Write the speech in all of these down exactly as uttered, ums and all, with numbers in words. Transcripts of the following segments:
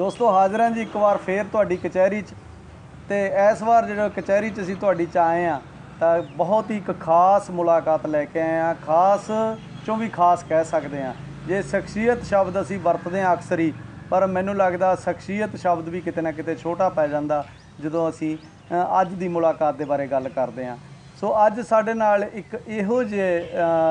ਦੋਸਤੋ ਹਾਜ਼ਰ ਹਾਂ ਜੀ ਇੱਕ ਵਾਰ ਫੇਰ ਤੁਹਾਡੀ ਕਚਹਿਰੀ 'ਚ ਤੇ ਇਸ ਵਾਰ ਜਿਹੜਾ ਕਚਹਿਰੀ 'ਚ ਅਸੀਂ ਤੁਹਾਡੀ 'ਚ ਆਏ ਹਾਂ ਤਾਂ ਬਹੁਤ ਹੀ ਇੱਕ ਖਾਸ ਮੁਲਾਕਾਤ ਲੈ ਕੇ ਆਏ ਹਾਂ। ਖਾਸ ਚੋਂ ਵੀ ਖਾਸ ਕਹਿ ਸਕਦੇ ਹਾਂ। ਜੇ ਸ਼ਖਸੀਅਤ ਸ਼ਬਦ ਅਸੀਂ ਵਰਤਦੇ ਹਾਂ ਅਕਸਰ ਹੀ, ਪਰ ਮੈਨੂੰ ਲੱਗਦਾ ਸ਼ਖਸੀਅਤ ਸ਼ਬਦ ਵੀ ਕਿਤੇ ਨਾ ਕਿਤੇ ਛੋਟਾ ਪੈ ਜਾਂਦਾ ਜਦੋਂ ਅਸੀਂ ਅੱਜ ਦੀ ਮੁਲਾਕਾਤ ਦੇ ਬਾਰੇ ਗੱਲ ਕਰਦੇ ਹਾਂ। ਸੋ ਅੱਜ ਸਾਡੇ ਨਾਲ ਇੱਕ ਇਹੋ ਜਿਹੇ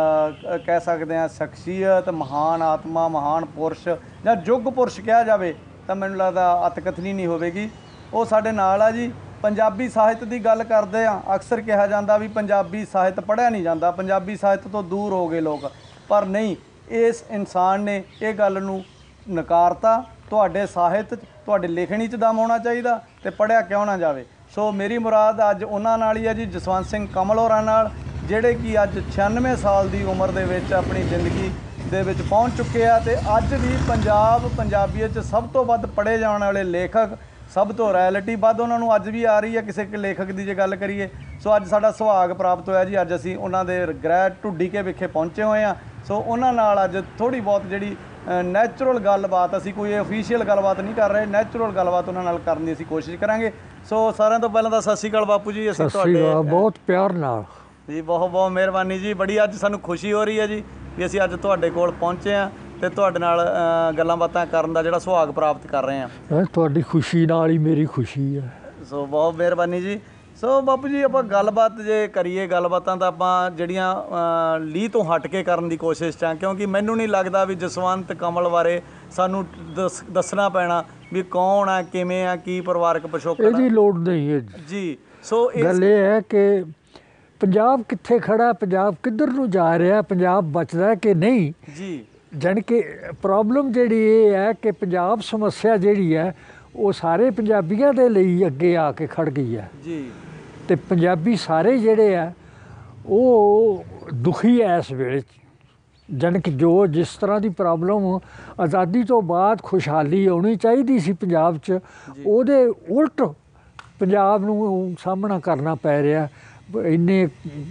ਕਹਿ ਸਕਦੇ ਹਾਂ ਸ਼ਖਸੀਅਤ, ਮਹਾਨ ਆਤਮਾ, ਮਹਾਨ ਪੁਰਸ਼ ਜਾਂ ਯੁੱਗ ਪੁਰਸ਼ ਕਿਹਾ ਜਾਵੇ ਤਾਂ ਮੈਨੂੰ ਲੱਗਦਾ ਅਤਕਥਨੀ ਨਹੀਂ ਹੋਵੇਗੀ। ਉਹ ਸਾਡੇ ਨਾਲ ਆ ਜੀ। ਪੰਜਾਬੀ ਸਾਹਿਤ ਦੀ ਗੱਲ ਕਰਦੇ ਆ, ਅਕਸਰ ਕਿਹਾ ਜਾਂਦਾ ਵੀ ਪੰਜਾਬੀ ਸਾਹਿਤ ਪੜ੍ਹਿਆ ਨਹੀਂ ਜਾਂਦਾ, ਪੰਜਾਬੀ ਸਾਹਿਤ ਤੋਂ ਦੂਰ ਹੋ ਗਏ ਲੋਕ, ਪਰ ਨਹੀਂ, ਇਸ ਇਨਸਾਨ ਨੇ ਇਹ ਗੱਲ ਨੂੰ ਨਕਾਰਤਾ। ਤੁਹਾਡੇ ਸਾਹਿਤ 'ਚ, ਤੁਹਾਡੇ ਲਿਖਣੀ 'ਚ ਦਮ ਹੋਣਾ ਚਾਹੀਦਾ ਅਤੇ ਪੜ੍ਹਿਆ ਕਿਉਂ ਨਾ ਜਾਵੇ। ਸੋ ਮੇਰੀ ਮੁਰਾਦ ਅੱਜ ਉਹਨਾਂ ਨਾਲ ਹੀ ਹੈ ਜੀ, ਜਸਵੰਤ ਸਿੰਘ ਕਮਲ ਹੋਰਾਂ ਨਾਲ, ਜਿਹੜੇ ਕਿ ਅੱਜ ਛਿਆਨਵੇਂ ਸਾਲ ਦੀ ਉਮਰ ਦੇ ਵਿੱਚ ਆਪਣੀ ਜ਼ਿੰਦਗੀ ਦੇ ਵਿੱਚ ਪਹੁੰਚ ਚੁੱਕੇ ਆ ਅਤੇ ਅੱਜ ਵੀ ਪੰਜਾਬ ਪੰਜਾਬੀਅਤ 'ਚ ਸਭ ਤੋਂ ਵੱਧ ਪੜ੍ਹੇ ਜਾਣ ਵਾਲੇ ਲੇਖਕ, ਸਭ ਤੋਂ ਰੈਲਿਟੀ ਵੱਧ ਉਹਨਾਂ ਨੂੰ ਅੱਜ ਵੀ ਆ ਰਹੀ ਹੈ ਕਿਸੇ ਇੱਕ ਲੇਖਕ ਦੀ ਜੇ ਗੱਲ ਕਰੀਏ। ਸੋ ਅੱਜ ਸਾਡਾ ਸੁਹਾਗ ਪ੍ਰਾਪਤ ਹੋਇਆ ਜੀ। ਅੱਜ ਅਸੀਂ ਉਹਨਾਂ ਦੇ ਗ੍ਰਹਿ ਢੁੱਡੀਕੇ ਵਿਖੇ ਪਹੁੰਚੇ ਹੋਏ ਹਾਂ। ਸੋ ਉਹਨਾਂ ਨਾਲ ਅੱਜ ਥੋੜ੍ਹੀ ਬਹੁਤ ਜਿਹੜੀ ਨੈਚੁਰਲ ਗੱਲਬਾਤ, ਅਸੀਂ ਕੋਈ ਅਫੀਸ਼ੀਅਲ ਗੱਲਬਾਤ ਨਹੀਂ ਕਰ ਰਹੇ, ਨੈਚੁਰਲ ਗੱਲਬਾਤ ਉਹਨਾਂ ਨਾਲ ਕਰਨ ਦੀ ਅਸੀਂ ਕੋਸ਼ਿਸ਼ ਕਰਾਂਗੇ। ਸੋ ਸਾਰਿਆਂ ਤੋਂ ਪਹਿਲਾਂ ਤਾਂ ਸਤਿ ਸ਼੍ਰੀ ਅਕਾਲ ਬਾਪੂ ਜੀ। ਅਸੀਂ ਤੁਹਾਡੇ ਬਹੁਤ ਪਿਆਰ ਨਾਲ ਜੀ, ਬਹੁਤ ਬਹੁਤ ਮਿਹਰਬਾਨੀ ਜੀ। ਬੜੀ ਅੱਜ ਸਾਨੂੰ ਖੁਸ਼ੀ ਹੋ ਰਹੀ ਹੈ ਜੀ ਵੀ ਅਸੀਂ ਅੱਜ ਤੁਹਾਡੇ ਕੋਲ ਪਹੁੰਚੇ ਹਾਂ ਅਤੇ ਤੁਹਾਡੇ ਨਾਲ ਗੱਲਾਂ ਬਾਤਾਂ ਕਰਨ ਦਾ ਜਿਹੜਾ ਸੁਹਾਗ ਪ੍ਰਾਪਤ ਕਰ ਰਹੇ ਹਾਂ। ਤੁਹਾਡੀ ਖੁਸ਼ੀ ਨਾਲ ਹੀ ਮੇਰੀ ਖੁਸ਼ੀ ਹੈ। ਸੋ ਬਹੁਤ ਮਿਹਰਬਾਨੀ ਜੀ। ਸੋ ਬਾਪੂ ਜੀ, ਆਪਾਂ ਗੱਲਬਾਤ ਜੇ ਕਰੀਏ, ਗੱਲਬਾਤਾਂ ਤਾਂ ਆਪਾਂ ਜਿਹੜੀਆਂ ਲੀਹ ਤੋਂ ਹਟ ਕੇ ਕਰਨ ਦੀ ਕੋਸ਼ਿਸ਼ 'ਚ ਹਾਂ, ਕਿਉਂਕਿ ਮੈਨੂੰ ਨਹੀਂ ਲੱਗਦਾ ਵੀ ਜਸਵੰਤ ਕਮਲ ਬਾਰੇ ਸਾਨੂੰ ਦੱਸ ਦੱਸਣਾ ਪੈਣਾ ਵੀ ਕੌਣ ਆ, ਕਿਵੇਂ ਆ, ਕੀ ਪਰਿਵਾਰਕ ਪਿਛੋਕੜ। ਇਹਦੀ ਲੋੜ ਨਹੀਂ ਹੈ ਜੀ। ਸੋ ਗੱਲ ਇਹ ਹੈ ਕਿ ਪੰਜਾਬ ਕਿੱਥੇ ਖੜਾ, ਪੰਜਾਬ ਕਿੱਧਰ ਨੂੰ ਜਾ ਰਿਹਾ, ਪੰਜਾਬ ਬਚਦਾ ਕਿ ਨਹੀਂ ਜੀ। ਜਾਣੀ ਕਿ ਪ੍ਰੋਬਲਮ ਜਿਹੜੀ ਇਹ ਹੈ ਕਿ ਪੰਜਾਬ ਸਮੱਸਿਆ ਜਿਹੜੀ ਹੈ ਉਹ ਸਾਰੇ ਪੰਜਾਬੀਆਂ ਦੇ ਲਈ ਅੱਗੇ ਆ ਕੇ ਖੜ੍ਹ ਗਈ ਹੈ ਜੀ। ਅਤੇ ਪੰਜਾਬੀ ਸਾਰੇ ਜਿਹੜੇ ਆ ਉਹ ਦੁਖੀ ਹੈ ਇਸ ਵੇਲੇ। ਜਾਣੀ ਕਿ ਜੋ ਜਿਸ ਤਰ੍ਹਾਂ ਦੀ ਪ੍ਰੋਬਲਮ ਆਜ਼ਾਦੀ ਤੋਂ ਬਾਅਦ ਖੁਸ਼ਹਾਲੀ ਆਉਣੀ ਚਾਹੀਦੀ ਸੀ ਪੰਜਾਬ 'ਚ, ਉਹਦੇ ਉਲਟ ਪੰਜਾਬ ਨੂੰ ਸਾਹਮਣਾ ਕਰਨਾ ਪੈ ਰਿਹਾ। ਇੰਨੇ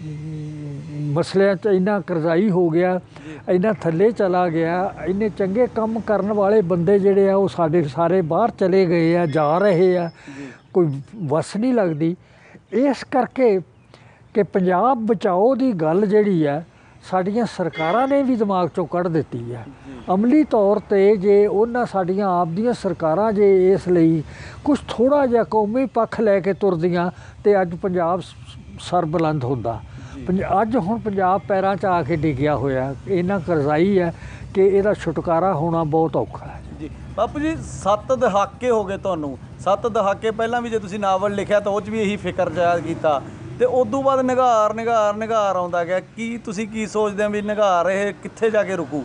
ਮਸਲਿਆਂ 'ਚ ਇੰਨਾ ਕਰਜ਼ਾਈ ਹੋ ਗਿਆ, ਇੰਨਾ ਥੱਲੇ ਚਲਾ ਗਿਆ, ਇੰਨੇ ਚੰਗੇ ਕੰਮ ਕਰਨ ਵਾਲੇ ਬੰਦੇ ਜਿਹੜੇ ਆ ਉਹ ਸਾਡੇ ਸਾਰੇ ਬਾਹਰ ਚਲੇ ਗਏ ਆ, ਜਾ ਰਹੇ ਆ, ਕੋਈ ਵਸ ਨਹੀਂ ਲੱਗਦੀ। ਇਸ ਕਰਕੇ ਕਿ ਪੰਜਾਬ ਬਚਾਓ ਦੀ ਗੱਲ ਜਿਹੜੀ ਹੈ ਸਾਡੀਆਂ ਸਰਕਾਰਾਂ ਨੇ ਵੀ ਦਿਮਾਗ 'ਚੋਂ ਕੱਢ ਦਿੱਤੀ ਹੈ। ਅਮਲੀ ਤੌਰ 'ਤੇ ਜੇ ਉਹਨਾਂ ਸਾਡੀਆਂ ਆਪ ਦੀਆਂ ਸਰਕਾਰਾਂ ਜੇ ਇਸ ਲਈ ਕੁਛ ਥੋੜ੍ਹਾ ਜਿਹਾ ਕੌਮੀ ਪੱਖ ਲੈ ਕੇ ਤੁਰਦੀਆਂ ਅਤੇ ਅੱਜ ਪੰਜਾਬ ਸਰਬੁਲੰਦ ਹੁੰਦਾ। ਅੱਜ ਹੁਣ ਪੰਜਾਬ ਪੈਰਾਂ 'ਚ ਆ ਕੇ ਡਿੱਗਿਆ ਹੋਇਆ, ਇੰਨਾ ਕਰਜ਼ਾਈ ਹੈ ਕਿ ਇਹਦਾ ਛੁਟਕਾਰਾ ਹੋਣਾ ਬਹੁਤ ਔਖਾ ਹੈ ਜੀ। ਬਾਪੂ ਜੀ, ਸੱਤ ਦਹਾਕੇ ਹੋ ਗਏ ਤੁਹਾਨੂੰ। ਸੱਤ ਦਹਾਕੇ ਪਹਿਲਾਂ ਵੀ ਜੇ ਤੁਸੀਂ ਨਾਵਲ ਲਿਖਿਆ ਤਾਂ ਉਹ 'ਚ ਵੀ ਇਹੀ ਫਿਕਰ ਜ਼ਾਹਿਰ ਕੀਤਾ ਅਤੇ ਉਦੋਂ ਬਾਅਦ ਨਿਘਾਰ ਨਿਘਾਰ ਨਿਘਾਰ ਆਉਂਦਾ ਗਿਆ। ਕੀ ਤੁਸੀਂ ਕੀ ਸੋਚਦੇ ਹੋ ਵੀ ਨਿਘਾਰ ਇਹ ਕਿੱਥੇ ਜਾ ਕੇ ਰੁਕੂ?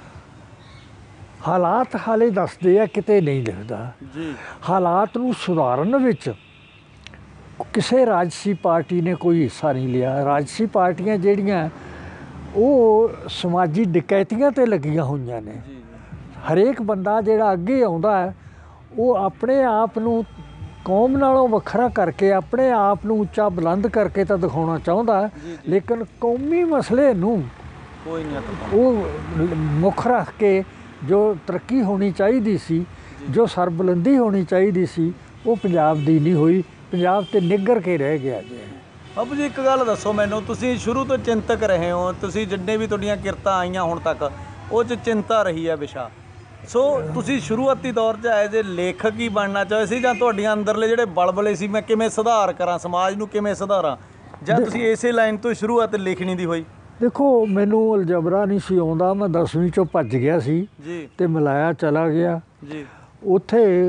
ਹਾਲਾਤ ਹਾਲੇ ਦੱਸਦੇ ਆ ਕਿਤੇ ਨਹੀਂ ਲਿਖਦਾ ਜੀ। ਹਾਲਾਤ ਨੂੰ ਸੁਧਾਰਨ ਵਿੱਚ ਕਿਸੇ ਰਾਜਸੀ ਪਾਰਟੀ ਨੇ ਕੋਈ ਹਿੱਸਾ ਨਹੀਂ ਲਿਆ। ਰਾਜਸੀ ਪਾਰਟੀਆਂ ਜਿਹੜੀਆਂ ਉਹ ਸਮਾਜੀ ਡਕੈਤੀਆਂ 'ਤੇ ਲੱਗੀਆਂ ਹੋਈਆਂ ਨੇ। ਹਰੇਕ ਬੰਦਾ ਜਿਹੜਾ ਅੱਗੇ ਆਉਂਦਾ ਹੈ ਉਹ ਆਪਣੇ ਆਪ ਨੂੰ ਕੌਮ ਨਾਲੋਂ ਵੱਖਰਾ ਕਰਕੇ, ਆਪਣੇ ਆਪ ਨੂੰ ਉੱਚਾ ਬੁਲੰਦ ਕਰਕੇ ਤਾਂ ਦਿਖਾਉਣਾ ਚਾਹੁੰਦਾ ਹੈ, ਲੇਕਿਨ ਕੌਮੀ ਮਸਲੇ ਨੂੰ ਕੋਈ ਨਹੀਂ ਉਹ ਮੁੱਖ ਰੱਖ ਕੇ ਜੋ ਤਰੱਕੀ ਹੋਣੀ ਚਾਹੀਦੀ ਸੀ, ਜੋ ਸਰਬੁਲੰਦੀ ਹੋਣੀ ਚਾਹੀਦੀ ਸੀ, ਉਹ ਪੰਜਾਬ ਦੀ ਨਹੀਂ ਹੋਈ। ਪੰਜਾਬ 'ਤੇ ਨਿੱਘਰ ਕੇ ਰਹਿ ਗਿਆ ਜੀ। ਬਾਪੂ ਜੀ, ਇੱਕ ਗੱਲ ਦੱਸੋ ਮੈਨੂੰ, ਤੁਸੀਂ ਸ਼ੁਰੂ ਤੋਂ ਚਿੰਤਕ ਰਹੇ ਹੋ, ਤੁਸੀਂ ਜਿੰਨੇ ਵੀ ਤੁਹਾਡੀਆਂ ਕਿਰਤਾਂ ਆਈਆਂ ਹੁਣ ਤੱਕ ਉਹ 'ਚ ਚਿੰਤਾ ਰਹੀ ਹੈ ਵਿਸ਼ਾ। ਸੋ ਤੁਸੀਂ ਸ਼ੁਰੂਆਤੀ ਦੌਰ 'ਚ ਐਜ਼ ਏ ਲੇਖਕ ਹੀ ਬਣਨਾ ਚਾਹੇ ਸੀ, ਜਾਂ ਤੁਹਾਡੀਆਂ ਅੰਦਰਲੇ ਜਿਹੜੇ ਬਲਬਲੇ ਸੀ ਮੈਂ ਕਿਵੇਂ ਸੁਧਾਰ ਕਰਾਂ, ਸਮਾਜ ਨੂੰ ਕਿਵੇਂ ਸੁਧਾਰਾਂ, ਜਾਂ ਤੁਸੀਂ ਇਸੇ ਲਾਈਨ ਤੋਂ ਸ਼ੁਰੂਆਤ ਲਿਖਣੀ ਦੀ ਹੋਈ? ਦੇਖੋ, ਮੈਨੂੰ ਅਲਜਬਰਾ ਨਹੀਂ ਸੀ ਆਉਂਦਾ, ਮੈਂ ਦਸਵੀਂ 'ਚੋਂ ਭੱਜ ਗਿਆ ਸੀ ਜੀ ਅਤੇ ਮਲਾਇਆ ਚਲਾ ਗਿਆ ਜੀ। ਉੱਥੇ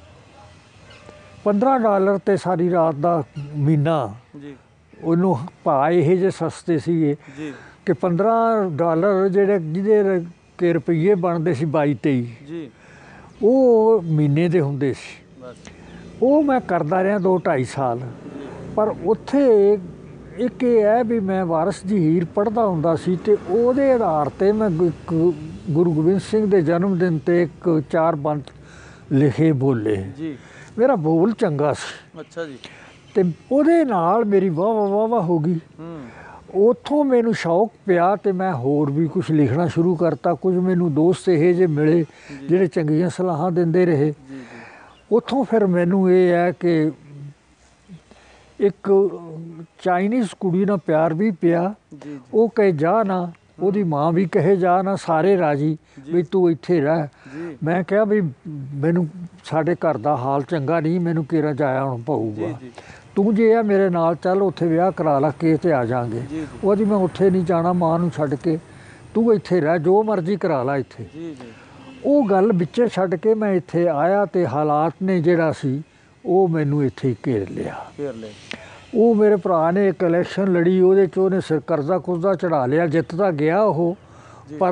ਪੰਦਰਾਂ ਡਾਲਰ 'ਤੇ ਸਾਰੀ ਰਾਤ ਦਾ ਮਹੀਨਾ ਜੀ। ਉਹਨੂੰ ਭਾਅ ਇਹੋ ਜਿਹੇ ਸਸਤੇ ਸੀਗੇ ਜੀ ਕਿ ਪੰਦਰਾਂ ਡਾਲਰ ਜਿਹੜੇ ਜਿਹਦੇ ਕਿ ਰੁਪਈਏ ਬਣਦੇ ਸੀ ਬਾਈ ਤੇਈ ਜੀ, ਉਹ ਮਹੀਨੇ ਦੇ ਹੁੰਦੇ ਸੀ। ਬਸ ਉਹ ਮੈਂ ਕਰਦਾ ਰਿਹਾ ਦੋ ਢਾਈ ਸਾਲ। ਪਰ ਉੱਥੇ ਇੱਕ ਇਹ ਹੈ ਵੀ ਮੈਂ ਵਾਰਿਸ ਦੀ ਹੀਰ ਪੜ੍ਹਦਾ ਹੁੰਦਾ ਸੀ ਅਤੇ ਉਹਦੇ ਆਧਾਰ 'ਤੇ ਮੈਂ ਇੱਕ ਗੁਰੂ ਗੋਬਿੰਦ ਸਿੰਘ ਦੇ ਜਨਮ ਦਿਨ 'ਤੇ ਇੱਕ ਚਾਰ ਬੰਦ ਲਿਖੇ ਬੋਲੇ ਜੀ। ਮੇਰਾ ਬੋਲ ਚੰਗਾ ਸੀ। ਅੱਛਾ ਜੀ। ਅਤੇ ਉਹਦੇ ਨਾਲ ਮੇਰੀ ਵਾਹ ਵਾਹ ਵਾਹ ਵਾਹ ਹੋ ਗਈ। ਉੱਥੋਂ ਮੈਨੂੰ ਸ਼ੌਕ ਪਿਆ ਅਤੇ ਮੈਂ ਹੋਰ ਵੀ ਕੁਛ ਲਿਖਣਾ ਸ਼ੁਰੂ ਕਰਤਾ। ਕੁਝ ਮੈਨੂੰ ਦੋਸਤ ਇਹੋ ਜਿਹੇ ਮਿਲੇ ਜਿਹੜੇ ਚੰਗੀਆਂ ਸਲਾਹਾਂ ਦਿੰਦੇ ਰਹੇ। ਉੱਥੋਂ ਫਿਰ ਮੈਨੂੰ ਇਹ ਹੈ ਕਿ ਇੱਕ ਚਾਈਨੀਜ਼ ਕੁੜੀ ਨਾਲ ਪਿਆਰ ਵੀ ਪਿਆ। ਜੀ ਜੀ ਉਹ ਕਹੇ ਜਾ ਨਾ, ਉਹਦੀ ਮਾਂ ਵੀ ਕਹੇ ਜਾ ਨਾ, ਸਾਰੇ ਰਾਜੀ ਵੀ ਤੂੰ ਇੱਥੇ ਰਹਿ। ਜੀ ਮੈਂ ਕਿਹਾ ਵੀ ਮੈਨੂੰ ਸਾਡੇ ਘਰ ਦਾ ਹਾਲ ਚੰਗਾ ਨਹੀਂ, ਮੈਨੂੰ ਕਿਹੜਾ ਜਾਇਆ ਹੁਣ ਪਊਗਾ, ਜੀ ਜੀ ਤੂੰ ਜੇ ਆ ਮੇਰੇ ਨਾਲ ਚੱਲ, ਉੱਥੇ ਵਿਆਹ ਕਰਾ ਲਾ ਕੇ ਤੇ ਆ ਜਾਾਂਗੇ। ਜੀ ਉਹਦੀ ਮੈਂ ਉੱਥੇ ਨਹੀਂ ਜਾਣਾ ਮਾਂ ਨੂੰ ਛੱਡ ਕੇ, ਤੂੰ ਇੱਥੇ ਰਹਿ, ਜੋ ਮਰਜ਼ੀ ਕਰਾ ਲਾ ਇੱਥੇ। ਜੀ ਜੀ ਉਹ ਗੱਲ ਵਿੱਚੇ ਛੱਡ ਕੇ ਮੈਂ ਇੱਥੇ ਆਇਆ ਤੇ ਹਾਲਾਤ ਨੇ ਜਿਹੜਾ ਸੀ ਉਹ ਮੈਨੂੰ ਇੱਥੇ ਘੇਰ ਲਿਆ। ਫੇਰ ਲੈ ਉਹ ਮੇਰੇ ਭਰਾ ਨੇ ਇੱਕ ਇਲੈਕਸ਼ਨ ਲੜੀ, ਉਹਦੇ 'ਚ ਉਹਨੇ ਸਿਰ ਕਰਜ਼ਾ ਕੁਰਜ਼ਾ ਚੜਾ ਲਿਆ, ਜਿੱਤਦਾ ਗਿਆ ਉਹ, ਪਰ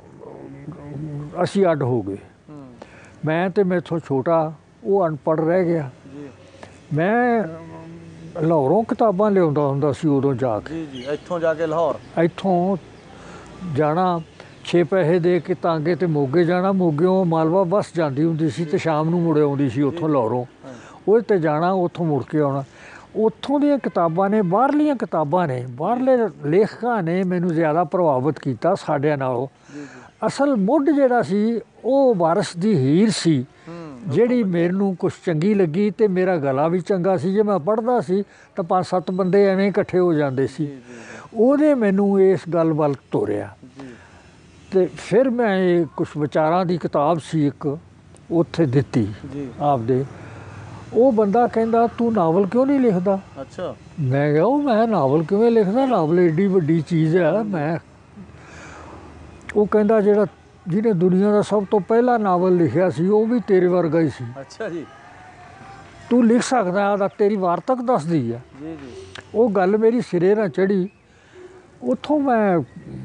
ਅਸੀਂ ਅੱਡ ਹੋ ਗਏ। ਹੂੰ ਮੈਂ ਤੇ ਮੈਥੋਂ ਛੋਟਾ, ਉਹ ਅਨਪੜ੍ਹ ਰਹਿ ਗਿਆ। ਜੀ ਮੈਂ ਲਾਹੌਰੋਂ ਕਿਤਾਬਾਂ ਲਿਆਉਂਦਾ ਹੁੰਦਾ ਸੀ ਉਦੋਂ ਜਾ ਕੇ। ਜੀ ਜੀ ਇੱਥੋਂ ਜਾ ਕੇ ਲਾਹੌਰ। ਇੱਥੋਂ ਜਾਣਾ, ਛੇ ਪੈਸੇ ਦੇ ਕੇ ਤਾਂਗੇ ਤੇ ਮੋਗੇ ਜਾਣਾ, ਮੋਗਿਓਂ ਮਾਲਵਾ ਬੱਸ ਜਾਂਦੀ ਹੁੰਦੀ ਸੀ ਤੇ ਸ਼ਾਮ ਨੂੰ ਮੁੜ ਆਉਂਦੀ ਸੀ ਉੱਥੋਂ ਲਾਹੌਰੋਂ। ਉਹਦੇ 'ਤੇ ਜਾਣਾ, ਉੱਥੋਂ ਮੁੜ ਕੇ ਆਉਣਾ। ਉੱਥੋਂ ਦੀਆਂ ਕਿਤਾਬਾਂ ਨੇ, ਬਾਹਰਲੀਆਂ ਕਿਤਾਬਾਂ ਨੇ, ਬਾਹਰਲੇ ਲੇਖਕਾਂ ਨੇ ਮੈਨੂੰ ਜ਼ਿਆਦਾ ਪ੍ਰਭਾਵਿਤ ਕੀਤਾ ਸਾਡਿਆਂ ਨਾਲੋਂ। ਅਸਲ ਮੁੱਢ ਜਿਹੜਾ ਸੀ ਉਹ ਵਾਰਿਸ ਦੀ ਹੀਰ ਸੀ, ਜਿਹੜੀ ਮੈਨੂੰ ਕੁਛ ਚੰਗੀ ਲੱਗੀ ਤੇ ਮੇਰਾ ਗਲਾ ਵੀ ਚੰਗਾ ਸੀ। ਜੇ ਮੈਂ ਪੜ੍ਹਦਾ ਸੀ ਤਾਂ ਪੰਜ ਸੱਤ ਬੰਦੇ ਐਵੇਂ ਇਕੱਠੇ ਹੋ ਜਾਂਦੇ ਸੀ। ਉਹਨੇ ਮੈਨੂੰ ਇਸ ਗੱਲ ਵੱਲ ਤੋਰਿਆ ਤੇ ਫਿਰ ਮੈਂ ਇਹ ਕੁਛ ਵਿਚਾਰਾਂ ਦੀ ਕਿਤਾਬ ਸੀ ਇੱਕ, ਉੱਥੇ ਦਿੱਤੀ ਆਪਦੇ। ਉਹ ਬੰਦਾ ਕਹਿੰਦਾ ਤੂੰ ਨਾਵਲ ਕਿਉਂ ਨਹੀਂ ਲਿਖਦਾ? ਅੱਛਾ। ਮੈਂ ਕਿਹਾ ਉਹ ਮੈਂ ਨਾਵਲ ਕਿਵੇਂ ਲਿਖਦਾ, ਨਾਵਲ ਏਡੀ ਵੱਡੀ ਚੀਜ਼ ਹੈ। ਮੈਂ ਉਹ ਕਹਿੰਦਾ ਜਿਹੜਾ ਜਿਹਨੇ ਦੁਨੀਆ ਦਾ ਸਭ ਤੋਂ ਪਹਿਲਾ ਨਾਵਲ ਲਿਖਿਆ ਸੀ ਉਹ ਵੀ ਤੇਰੇ ਵਰਗਾ ਹੀ ਸੀ। ਅੱਛਾ ਜੀ। ਤੂੰ ਲਿਖ ਸਕਦਾ, ਉਹਦਾ ਤੇਰੀ ਵਾਰਤਕ ਦੱਸਦੀ ਹੈ। ਜੀ ਜੀ। ਉਹ ਗੱਲ ਮੇਰੀ ਸਿਰੇ ਨਾਲ ਚੜ੍ਹੀ। ਉੱਥੋਂ ਮੈਂ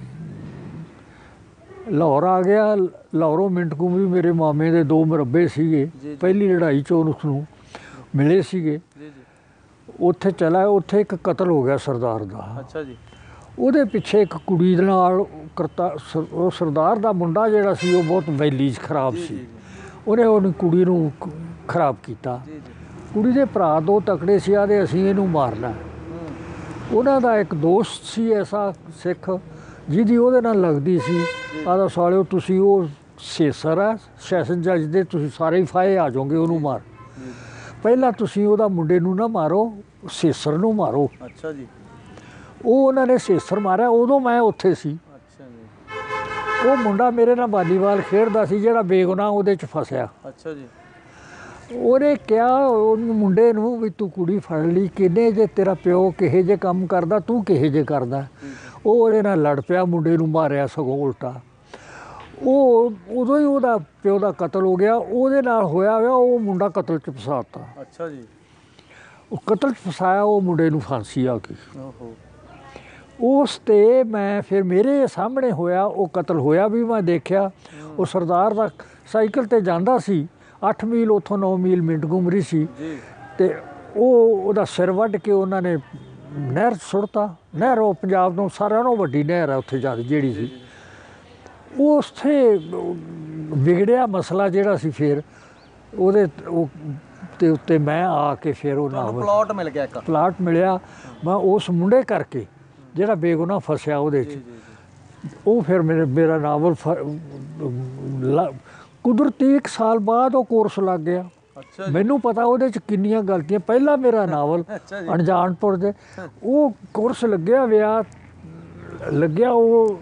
ਲਾਹੌਰ ਆ ਗਿਆ। ਲਾਹੌਰੋਂ ਮਿੰਟ ਕੁ ਵੀ ਮੇਰੇ ਮਾਮੇ ਦੇ ਦੋ ਮੁਰੱਬੇ ਸੀਗੇ, ਪਹਿਲੀ ਲੜਾਈ 'ਚ ਉਸਨੂੰ ਮਿਲੇ ਸੀਗੇ। ਉੱਥੇ ਚਲਾ, ਉੱਥੇ ਇੱਕ ਕਤਲ ਹੋ ਗਿਆ ਸਰਦਾਰ ਦਾ। ਅੱਛਾ ਜੀ। ਉਹਦੇ ਪਿੱਛੇ ਇੱਕ ਕੁੜੀ ਦੇ ਨਾਲ ਕਰਤਾ, ਉਹ ਸਰਦਾਰ ਦਾ ਮੁੰਡਾ ਜਿਹੜਾ ਸੀ ਉਹ ਬਹੁਤ ਵੈਲੀ 'ਚ ਖਰਾਬ ਸੀ। ਉਹਨੇ ਉਹਨੂੰ ਕੁੜੀ ਨੂੰ ਖਰਾਬ ਕੀਤਾ। ਕੁੜੀ ਦੇ ਭਰਾ ਦੋ ਤਕੜੇ ਸੀ, ਆਦੇ ਅਸੀਂ ਇਹਨੂੰ ਮਾਰਨਾ। ਉਹਨਾਂ ਦਾ ਇੱਕ ਦੋਸਤ ਸੀ ਐਸਾ ਸਿੱਖ ਜਿਹਦੀ ਉਹਦੇ ਨਾਲ ਲੱਗਦੀ ਸੀ। ਆਦਾ ਸਾਲਿਓ ਤੁਸੀਂ ਉਹ ਸੇਸਰ ਆ ਸੈਸ਼ਨ ਜੱਜ ਦੇ, ਤੁਸੀਂ ਸਾਰੇ ਹੀ ਫਾਹੇ ਆ ਜਾਓਗੇ, ਉਹਨੂੰ ਮਾਰ। ਪਹਿਲਾਂ ਤੁਸੀਂ ਉਹਦਾ ਮੁੰਡੇ ਨੂੰ ਨਾ ਮਾਰੋ, ਸੇਸਰ ਨੂੰ ਮਾਰੋ। ਅੱਛਾ ਜੀ। ਉਹ ਉਹਨਾਂ ਨੇ ਸੇਸਰ ਮਾਰਿਆ, ਉਦੋਂ ਮੈਂ ਉੱਥੇ ਸੀ। ਅੱਛਾ ਜੀ। ਉਹ ਮੁੰਡਾ ਮੇਰੇ ਨਾਲ ਵਾਲੀਬਾਲ ਖੇਡਦਾ ਸੀ ਜਿਹੜਾ ਬੇਗੁਨਾਹ ਉਹਦੇ 'ਚ ਫਸਿਆ। ਅੱਛਾ ਜੀ। ਉਹਨੇ ਕਿਹਾ ਉਹਨੂੰ ਮੁੰਡੇ ਨੂੰ ਵੀ ਤੂੰ ਕੁੜੀ ਫੜ ਲਈ, ਕਿੰਨੇ ਜੇ ਤੇਰਾ ਪਿਓ ਕਿਹੇ ਜੇ ਕੰਮ ਕਰਦਾ, ਤੂੰ ਕਿਹੇ ਜੇ ਕਰਦਾ। ਉਹ ਉਹਦੇ ਨਾਲ ਲੜ ਪਿਆ, ਮੁੰਡੇ ਨੂੰ ਮਾਰਿਆ ਸਗੋਂ ਉਲਟਾ। ਉਹ ਉਦੋਂ ਹੀ ਉਹਦਾ ਪਿਓ ਦਾ ਕਤਲ ਹੋ ਗਿਆ। ਉਹਦੇ ਨਾਲ ਹੋਇਆ ਹੋਇਆ ਉਹ ਮੁੰਡਾ ਕਤਲ 'ਚ ਫਸਾਤਾ। ਅੱਛਾ ਜੀ। ਉਹ ਕਤਲ 'ਚ ਫਸਾਇਆ, ਉਹ ਮੁੰਡੇ ਨੂੰ ਫਾਂਸੀ ਆ ਗਈ। ਓਹੋ। ਉਸ 'ਤੇ ਮੈਂ ਫਿਰ ਮੇਰੇ ਸਾਹਮਣੇ ਹੋਇਆ ਉਹ ਕਤਲ ਹੋਇਆ ਵੀ ਮੈਂ ਦੇਖਿਆ। ਉਹ ਸਰਦਾਰ ਦਾ ਸਾਈਕਲ 'ਤੇ ਜਾਂਦਾ ਸੀ, ਅੱਠ ਮੀਲ ਉੱਥੋਂ ਨੌ ਮੀਲ ਮਿੰਟਗੁਮਰੀ ਸੀ, ਅਤੇ ਉਹ ਉਹਦਾ ਸਿਰ ਵੱਢ ਕੇ ਉਹਨਾਂ ਨੇ ਨਹਿਰ 'ਚ ਸੁੱਟਤਾ। ਨਹਿਰ ਉਹ ਪੰਜਾਬ ਤੋਂ ਸਾਰਿਆਂ ਨਾਲੋਂ ਵੱਡੀ ਨਹਿਰ ਹੈ ਉੱਥੇ ਜਾ ਜਿਹੜੀ ਸੀ। ਉਹ ਉੱਥੇ ਵਿਗੜਿਆ ਮਸਲਾ ਜਿਹੜਾ ਸੀ। ਫਿਰ ਉਹਦੇ ਉਹ ਤੇ ਉੱਤੇ ਮੈਂ ਆ ਕੇ ਫਿਰ ਉਹ ਨਾਵਲ ਪਲਾਟ ਮਿਲ ਗਿਆ, ਇੱਕ ਪਲਾਟ ਮਿਲਿਆ। ਮੈਂ ਉਸ ਮੁੰਡੇ ਕਰਕੇ ਜਿਹੜਾ ਬੇਗੁਨਾਹ ਫਸਿਆ ਉਹਦੇ 'ਚ, ਉਹ ਫਿਰ ਮੇਰੇ ਮੇਰਾ ਨਾਵਲ ਕੁਦਰਤੀ ਇੱਕ ਸਾਲ ਬਾਅਦ ਉਹ ਕੋਰਸ ਲੱਗ ਗਿਆ। ਮੈਨੂੰ ਪਤਾ ਉਹਦੇ 'ਚ ਕਿੰਨੀਆਂ ਗਲਤੀਆਂ। ਪਹਿਲਾਂ ਮੇਰਾ ਨਾਵਲ ਅਣਜਾਣਪੁਰ ਦੇ, ਉਹ ਕੋਰਸ ਲੱਗਿਆ ਵਿਆਹ ਲੱਗਿਆ। ਉਹ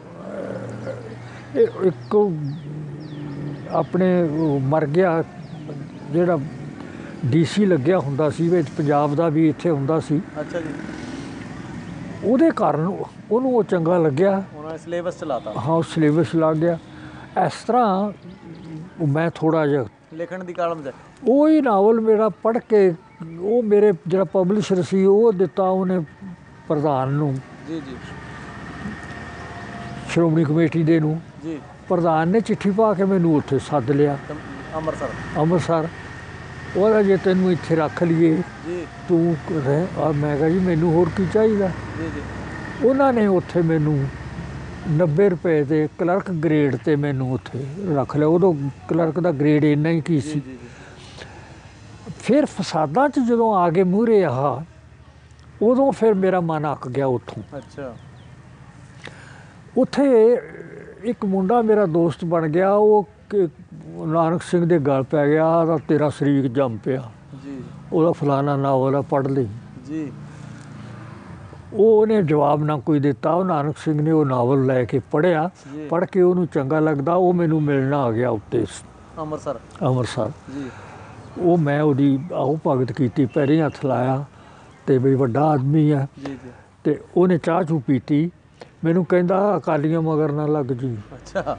ਇੱਕ ਆਪਣੇ ਮਰ ਗਿਆ ਜਿਹੜਾ ਡੀਸੀ ਲੱਗਿਆ ਹੁੰਦਾ ਸੀ ਵਿੱਚ ਪੰਜਾਬ ਦਾ ਵੀ ਇੱਥੇ ਹੁੰਦਾ ਸੀ। ਅੱਛਾ ਜੀ। ਉਹਦੇ ਕਾਰਨ ਉਹਨੂੰ ਉਹ ਚੰਗਾ ਲੱਗਿਆ, ਉਹਨਾਂ ਨੇ ਸਿਲੇਬਸ ਚਲਾਤਾ। ਹਾਂ, ਸਿਲੇਬਸ ਲੱਗ ਗਿਆ। ਇਸ ਤਰ੍ਹਾਂ ਮੈਂ ਥੋੜ੍ਹਾ ਜਿਹਾ ਲਿਖਣ ਦੀ ਕਾਲਮ 'ਚ ਉਹ ਹੀ ਨਾਵਲ ਮੇਰਾ ਪੜ੍ਹ ਕੇ, ਉਹ ਮੇਰੇ ਜਿਹੜਾ ਪਬਲਿਸ਼ਰ ਸੀ ਉਹ ਦਿੱਤਾ ਉਹਨੇ ਪ੍ਰਧਾਨ ਨੂੰ। ਜੀ ਜੀ। ਸ਼੍ਰੋਮਣੀ ਕਮੇਟੀ ਦੇ ਨੂੰ। ਜੀ। ਪ੍ਰਧਾਨ ਨੇ ਚਿੱਠੀ ਪਾ ਕੇ ਮੈਨੂੰ ਉੱਥੇ ਸੱਦ ਲਿਆ, ਅੰਮ੍ਰਿਤਸਰ ਅੰਮ੍ਰਿਤਸਰ ਉਹਦਾ ਜੇ ਤੈਨੂੰ ਇੱਥੇ ਰੱਖ ਲਈਏ ਤੂੰ ਰਹਿ। ਮੈਂ ਕਿਹਾ ਜੀ ਮੈਨੂੰ ਹੋਰ ਕੀ ਚਾਹੀਦਾ। ਉਹਨਾਂ ਨੇ ਉੱਥੇ ਮੈਨੂੰ ਨੱਬੇ ਰੁਪਏ ਦੇ ਕਲਰਕ ਗ੍ਰੇਡ 'ਤੇ ਮੈਨੂੰ ਉੱਥੇ ਰੱਖ ਲਿਆ। ਉਦੋਂ ਕਲਰਕ ਦਾ ਗ੍ਰੇਡ ਇੰਨਾ ਹੀ ਕੀ ਸੀ। ਫਿਰ ਫਸਾਦਾਂ 'ਚ ਜਦੋਂ ਆ ਗਏ ਮੂਹਰੇ ਆਹ, ਉਦੋਂ ਫਿਰ ਮੇਰਾ ਮਨ ਅੱਕ ਗਿਆ ਉੱਥੋਂ। ਅੱਛਾ। ਉੱਥੇ ਇੱਕ ਮੁੰਡਾ ਮੇਰਾ ਦੋਸਤ ਬਣ ਗਿਆ। ਉਹ ਨਾਨਕ ਸਿੰਘ ਦੇ ਗਲ ਪੈ ਗਿਆ ਤਾਂ ਤੇਰਾ ਸ਼ਰੀਕ ਜੰਮ ਪਿਆ ਜੀ ਉਹਦਾ ਫਲਾਣਾ ਨਾਵਲ ਆ ਪੜ੍ਹ ਲਈ ਜੀ ਉਹ ਉਹਨੇ ਜਵਾਬ ਨਾ ਕੋਈ ਦਿੱਤਾ ਉਹ ਨਾਨਕ ਸਿੰਘ ਨੇ ਉਹ ਨਾਵਲ ਲੈ ਕੇ ਪੜ੍ਹਿਆ ਪੜ੍ਹ ਕੇ ਉਹਨੂੰ ਚੰਗਾ ਲੱਗਦਾ ਉਹ ਮੈਨੂੰ ਮਿਲਣ ਆ ਗਿਆ ਉੱਤੇ ਅੰਮ੍ਰਿਤਸਰ ਅੰਮ੍ਰਿਤਸਰ ਜੀ ਉਹ ਮੈਂ ਉਹਦੀ ਆਓ ਭਗਤ ਕੀਤੀ ਪੈਰੀਂ ਹੱਥ ਲਾਇਆ ਤੇ ਬਈ ਵੱਡਾ ਆਦਮੀ ਆ ਜੀ ਜੀ ਤੇ ਉਹਨੇ ਚਾਹ ਚੂ ਪੀਤੀ ਮੈਨੂੰ ਕਹਿੰਦਾ ਅਕਾਲੀਆਂ ਮਗਰ ਨਾ ਲੱਗ ਜੀ ਅੱਛਾ